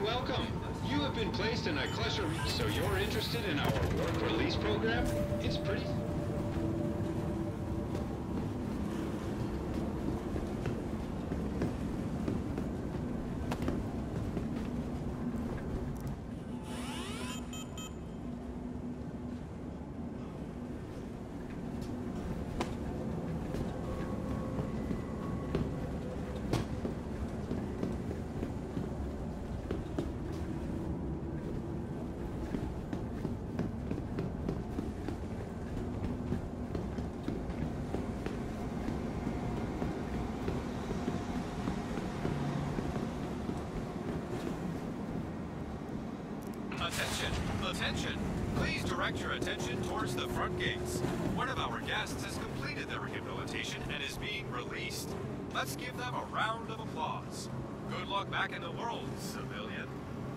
welcome. You have been placed in a cluster. So you're interested in our work release program? It's pretty. Attention! Attention! Please direct your attention towards the front gates. One of our guests has completed their rehabilitation and is being released. Let's give them a round of applause. Good luck back in the world, civilian.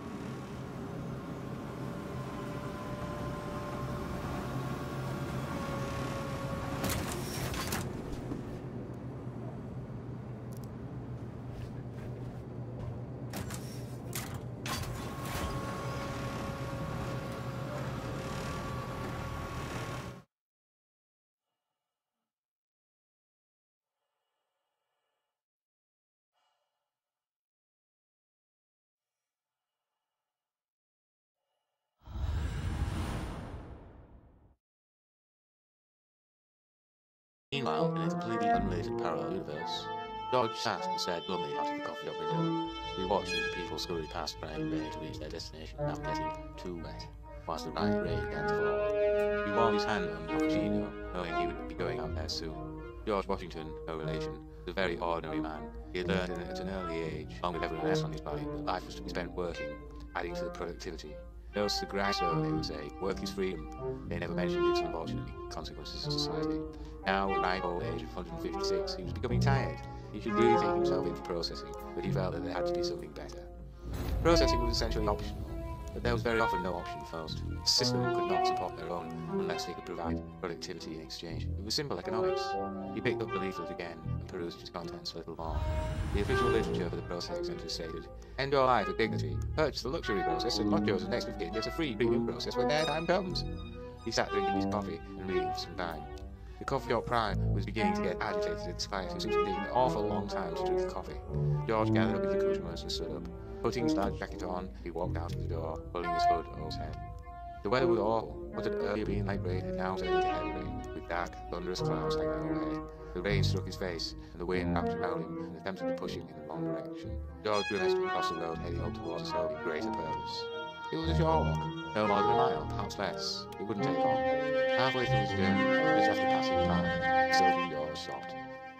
Meanwhile, in a completely unrelated parallel universe, George sat and stared glumly out of the coffee shop window. He watched as the people scurried past Brian Bay to reach their destination without getting too wet, whilst the bright rain began to fall. He warmed his hand on the cappuccino, knowing he would be going out there soon. George Washington, no relation, was a very ordinary man. He had learned at an early age, along with everyone else on his body, that life was to be spent working, adding to the productivity. Those Sagresso, they would say, work is freedom. They never mentioned its unfortunately consequences to society. Now, at the ripe old age of 156, he was becoming tired. He should really take himself into processing, but he felt that there had to be something better. Processing was essentially optional, but there was very often no option first. The system could not support their own unless they could provide productivity in exchange. It was simple economics. He picked up the leaflet again and perused its contents a little more. The official literature for the processing centre stated, "End your life with dignity. Purchase the luxury process and not yours the next of kin gets a free premium process when their time comes." He sat drinking his coffee and reading for some time. The coffee shop prime was beginning to get agitated at the fact it seemed to take an awful long time to drink the coffee. George gathered up his accoutrements and stood up. Putting his large jacket on, he walked out of the door, pulling his hood over his head. The weather was awful. What had earlier been light rain had now turned into heavy rain, with dark, thunderous clouds hanging overhead. The rain struck his face, and the wind wrapped around him and attempted to push him in the wrong direction. George grimaced across the road, heading up towards his home in greater purpose. It was a short walk, no more than a mile, perhaps less. It wouldn't take long. Halfway through his journey, just after passing the park, Sophie George stopped.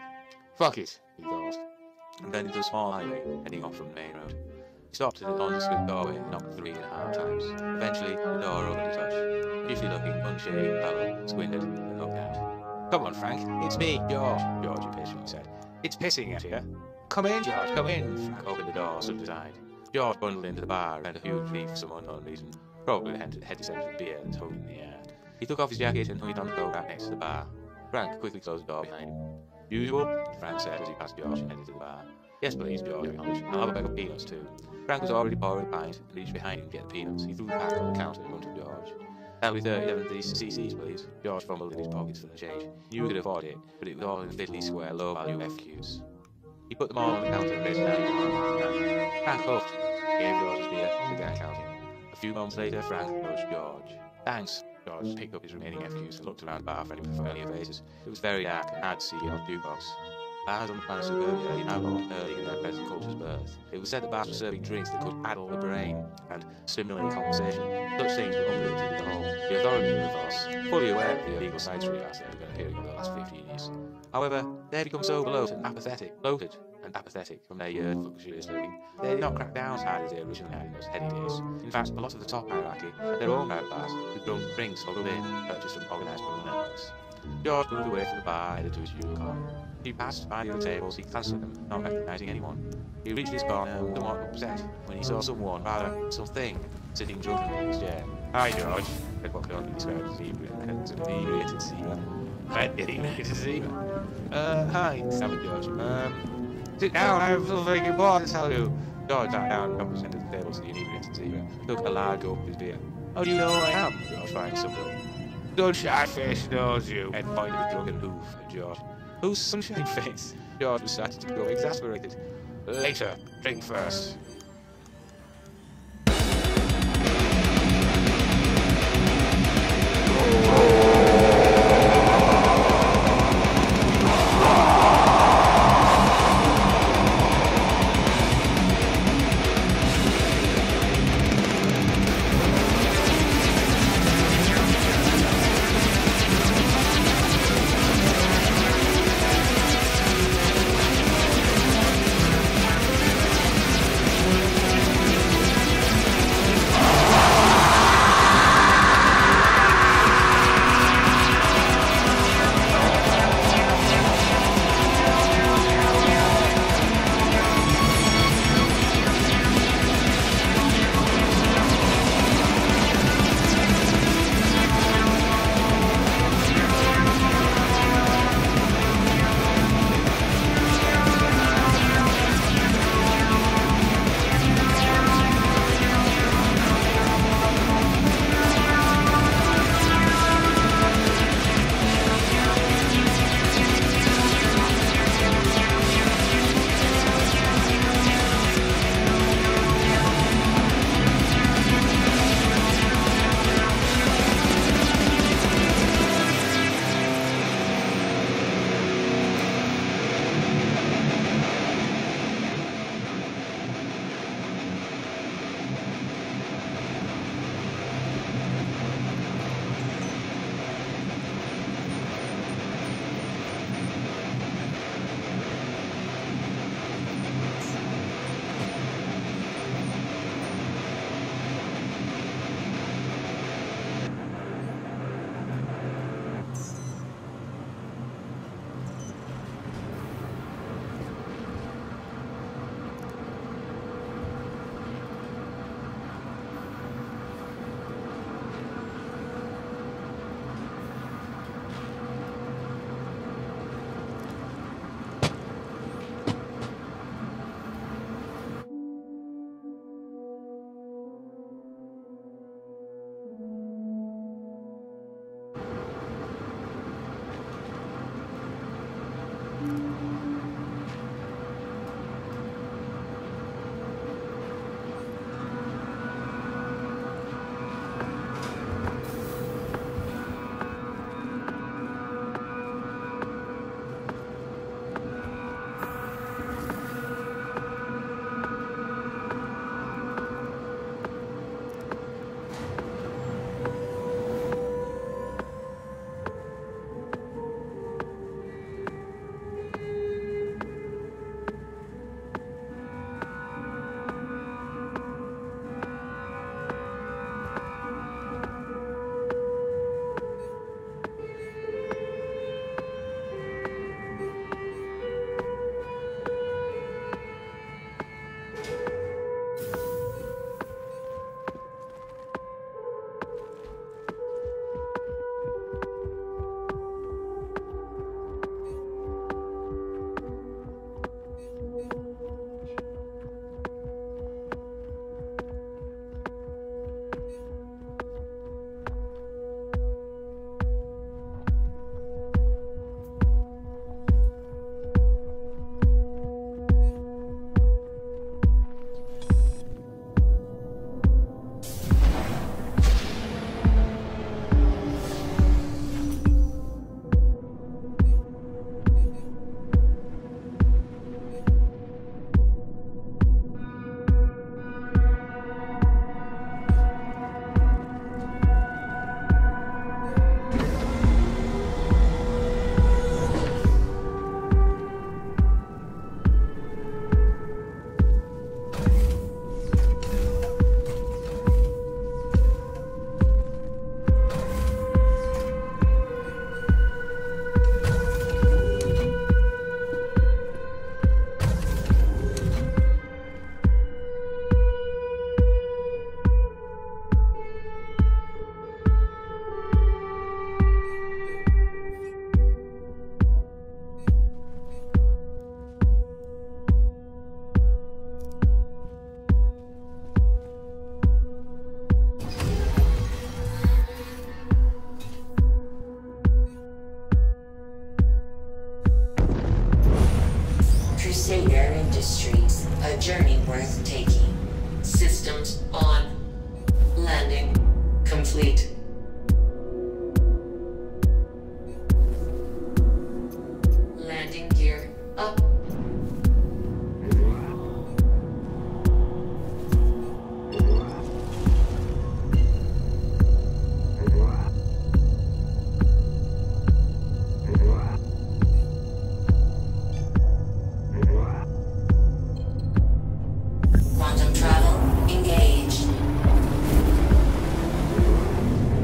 "Fuck it," he thought, and then into a small highway, heading off from the main road. He stopped at a nondescript doorway and knocked 3.5 times. Eventually, the door opened a touch. A beautifully-looking, unshaved fellow squinted and looked out. "Come on, Frank, it's me, George," George impatiently said. "It's pissing out here." "Come in, George, come in." Frank opened the door, stood aside. George bundled into the bar and a huge leaf for some unknown reason, probably the heady scent of beer that hung in the air. He took off his jacket and hung it on the coat rack next to the bar. Frank quickly closed the door behind him. "Usual?" Frank said as he passed George and headed to the bar. "Yes, please," George acknowledged. "I'll have a bag of peanuts too." Frank was already pouring a pint and reached behind him to get the peanuts. He threw the pack on the counter in front of George. "That'll be 37 cc's, please." George fumbled in his pockets for the change. He knew he could afford it, but it was all in fiddly square, low-value FQs. He put them all on the counter and raised it down. Frank huffed. He gave George his beer and began counting. A few moments later, Frank nudged George. "Thanks." George picked up his remaining FQs and looked around the bar for any familiar faces. It was very dark and hard to see George's jukebox. Bars on the planet Suburbia are now early in their present culture's birth. It was said that bars were serving drinks that could addle the brain and stimulate conversation. Such things were unrelated at all. The authorities were, of course, fully aware of the illegal side street arts that had been appearing over the last 15 years. However, they had become so bloated and apathetic from their years of luxurious living, they did not crack down as hard as they originally had in those heady days. In fact, a lot of the top hierarchy had their own private bars, who drunk drinks smuggled in, purchased from organised criminal networks. George moved away from the bar, headed to his unicorn. He passed by the other tables, he glanced at them, not recognising anyone. He reached his corner, somewhat upset, when he saw someone, rather, something, sitting drunkenly in his chair. "Hi, George," said what could only be described as an inebriated zebra. Inebriated zebra. Hi, stammered George. Sit down, I have something very important to tell you. George sat down and jumped into the table so the inebriated Zebra took a large gulp of his beer. How do you know who I am? George finally summed up. Sunshine Face knows you. Ed pointed a drunken hoof at George. Who's Sunshine Face? George was starting to grow exasperated. Later. Drink first. Crusader Industries, a journey worth taking. Systems on. Landing complete. Landing gear up. Quantum travel engaged.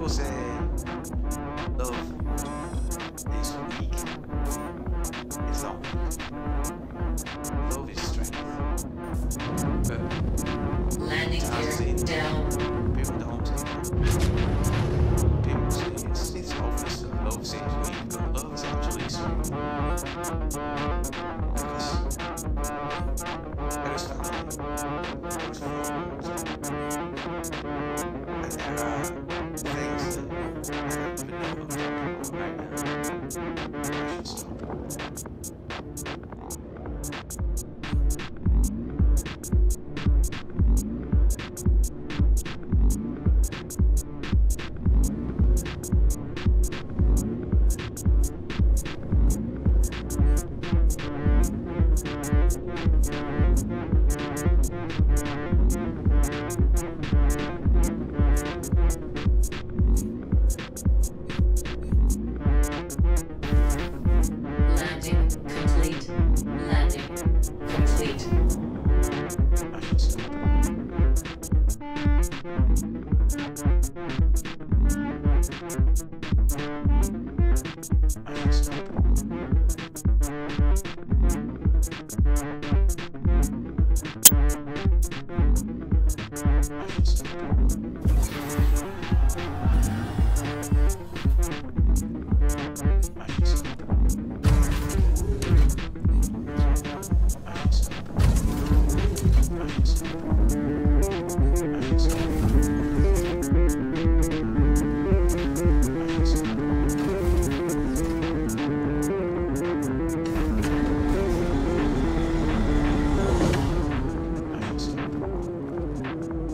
People say love is weak. It's not weak. Love is strength. But Landing gear down. people don't take it. People say it's obvious that love seems weak, but love is actually strength. Because there is family, there is friends, and there are things that I don't even know what I'm talking about right now. I should stop. Landing complete. Landing complete. I should stop. I should stop. I should stop. I should stop. I should stop. I should stop. I should stop. I should stop. I should stop.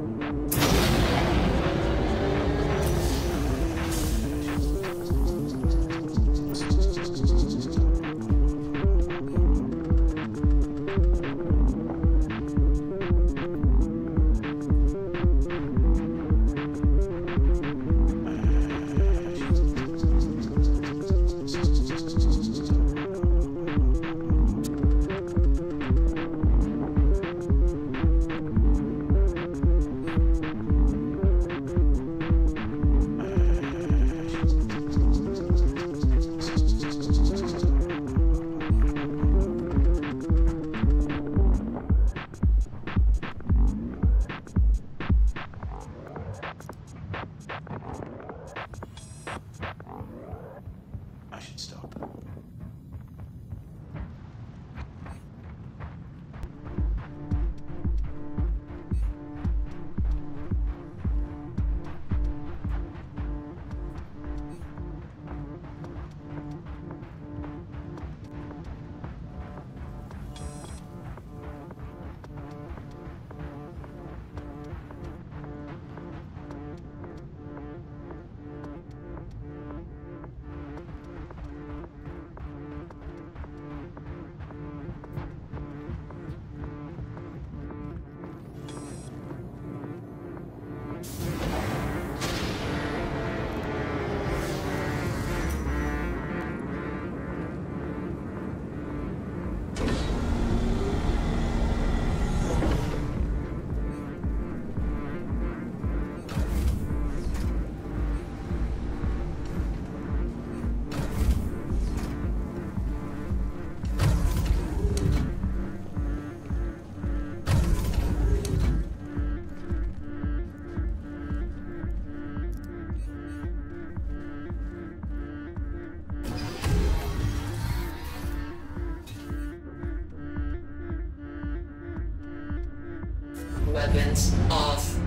I should stop. Weapons off.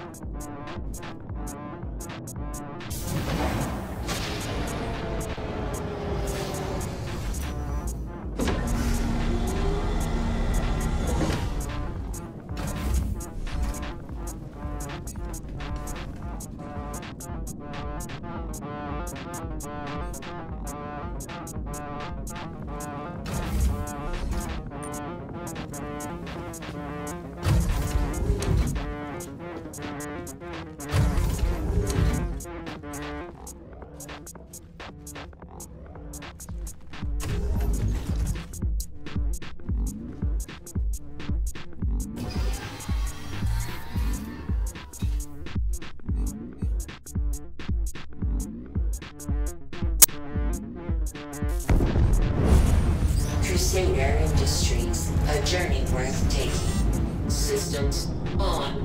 Crusader Industries, a journey worth taking. Systems on.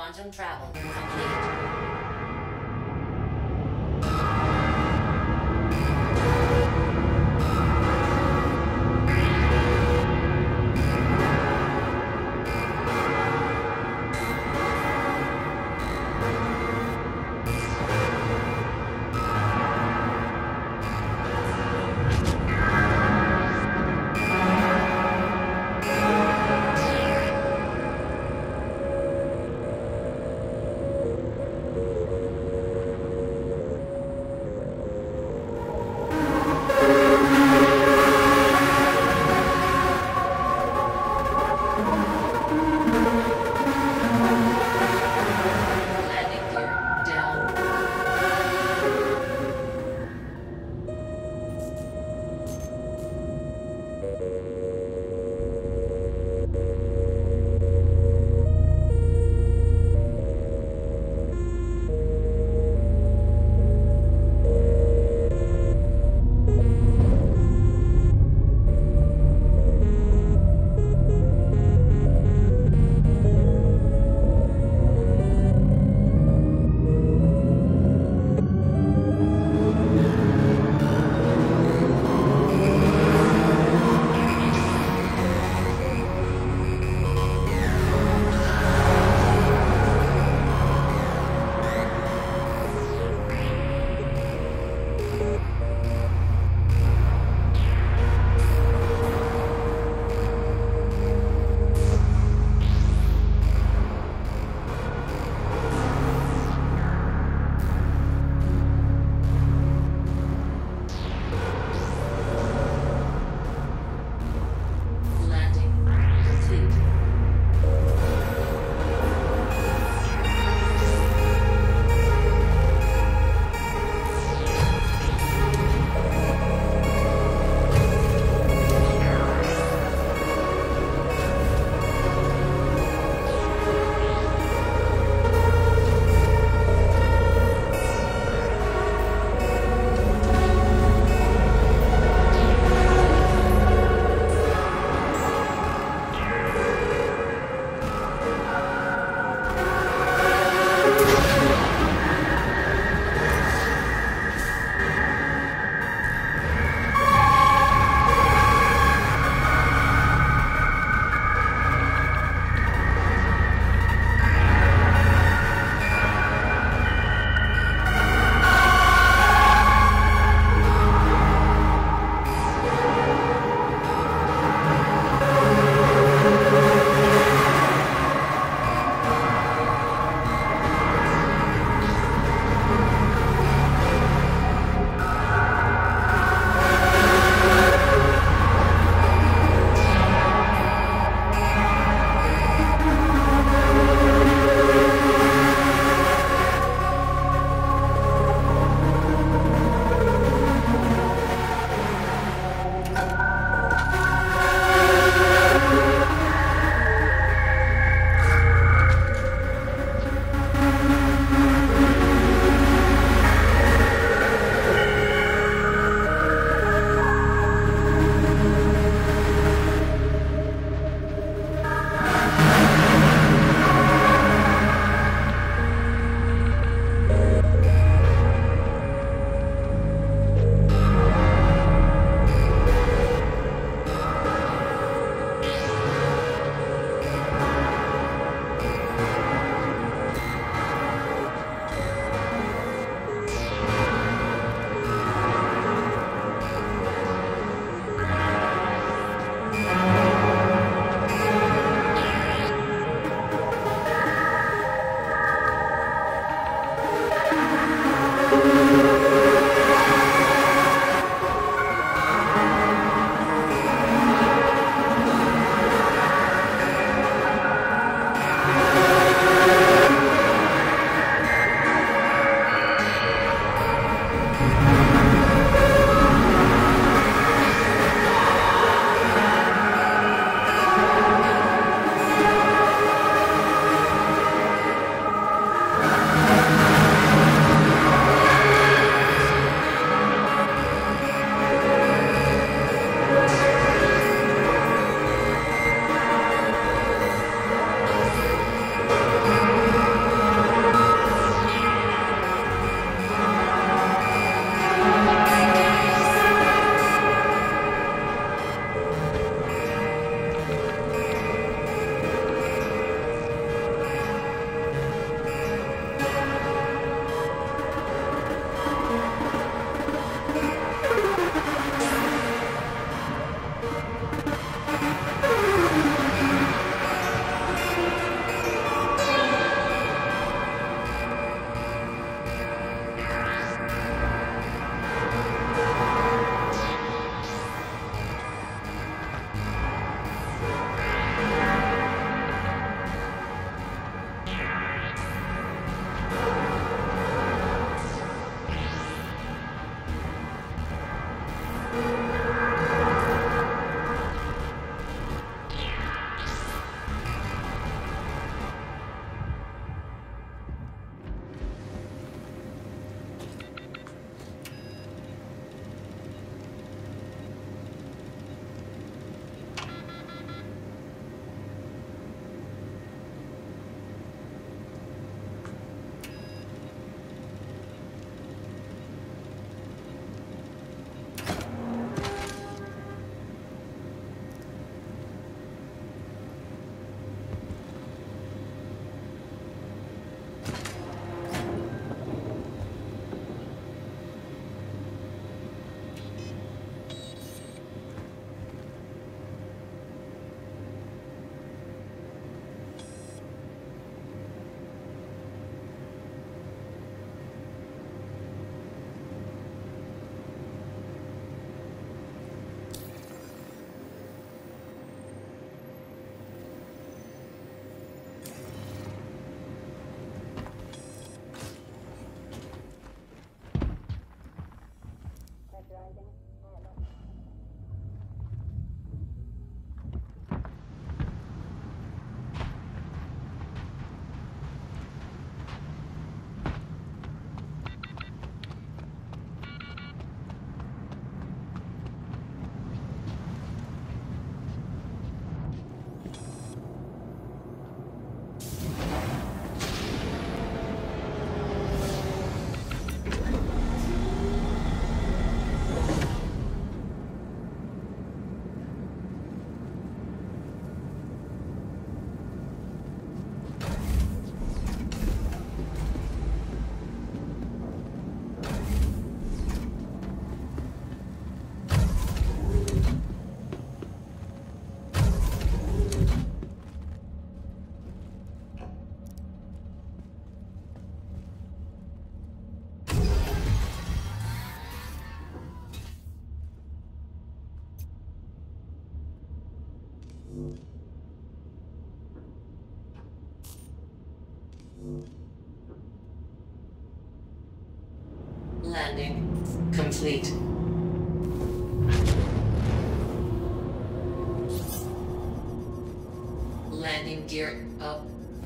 Quantum travel complete. Landing complete. Landing gear up.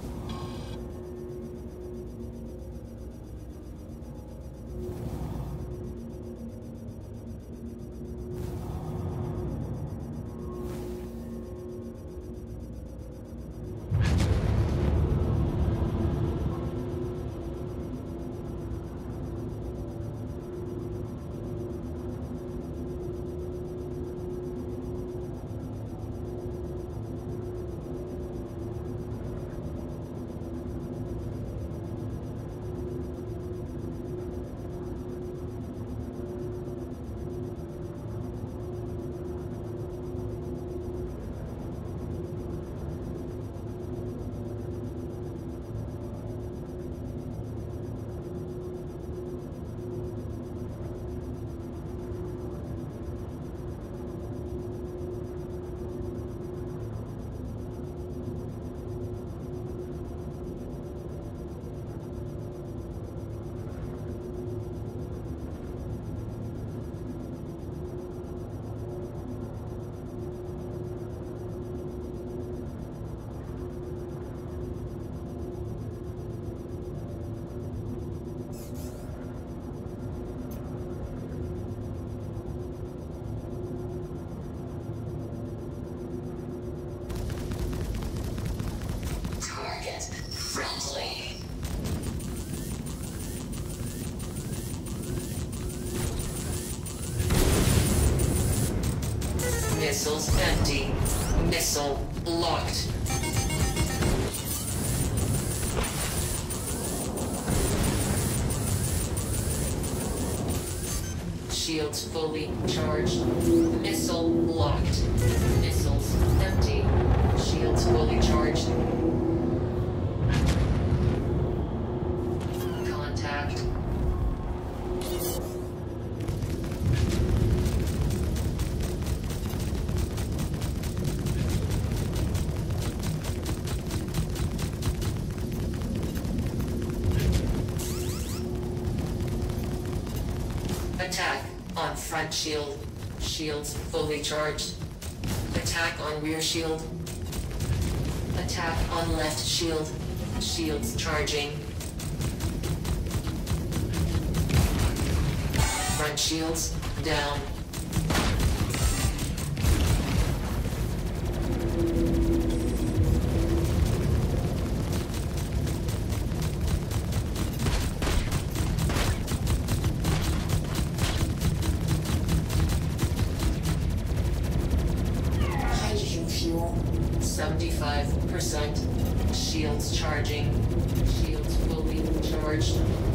Missiles empty. Missile locked. Shields fully charged. Missile locked. Missiles empty. Shields fully charged. Contact. Attack on front shield. Shields fully charged. Attack on rear shield. Attack on left shield. Shields charging. Front shields down. Hydrogen fuel 75%. Shields charging. Shields fully charged.